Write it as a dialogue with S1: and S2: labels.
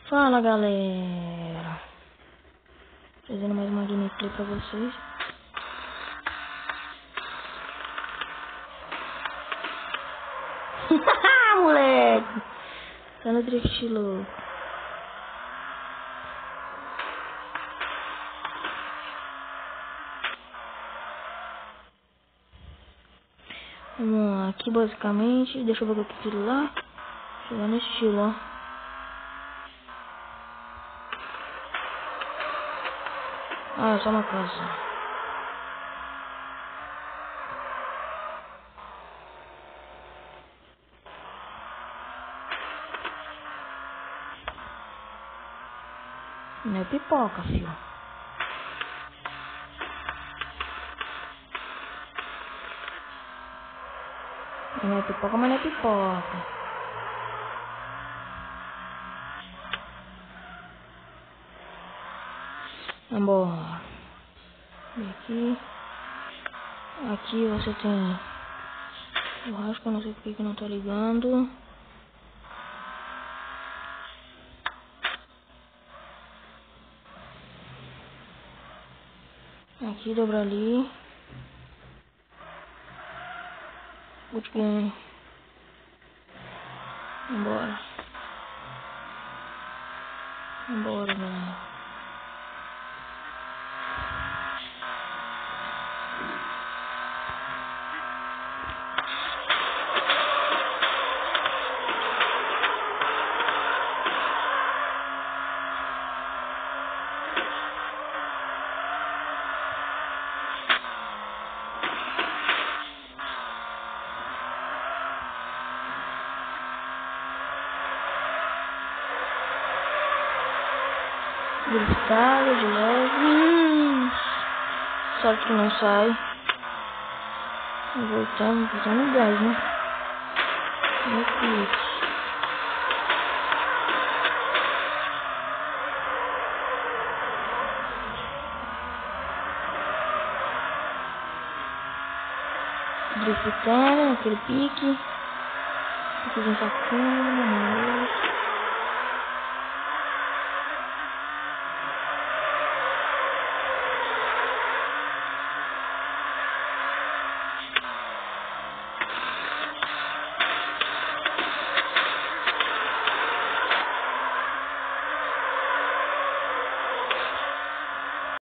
S1: Fala galera, trazendo mais uma gameplay pra vocês. Moleque, tá no drift louco. Vamos lá, aqui basicamente, deixa eu ver o que eu prefiro lá. Chegar no estilo, ó. Ah, é só uma casa. Não é pipoca, filho. Não é pipoca, mas não é pipoca. Vambora. E aqui você tem churrasco, eu não sei porque que não tá ligando. Aqui dobra ali. Bootcamp. Vambora. Vambora, galera. Driftado de leve. Sorte que não sai. Voltando o gás, né? Meu Deus. Driftando naquele pique. Piquezinho sacando,